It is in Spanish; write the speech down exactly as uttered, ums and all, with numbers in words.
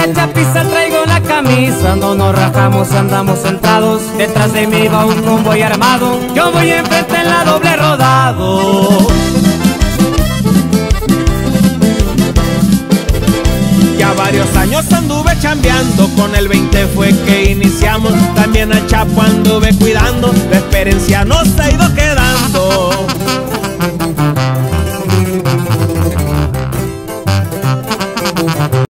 la chapiza, traigo la camisa. No nos rajamos, andamos sentados. Detrás de mí va un convoy armado. Yo voy enfrente en la doble rodado. Ya varios años anduve chambeando, con el veinte fue que iniciamos. También al Chapo anduve cuidando, la experiencia nos ha ido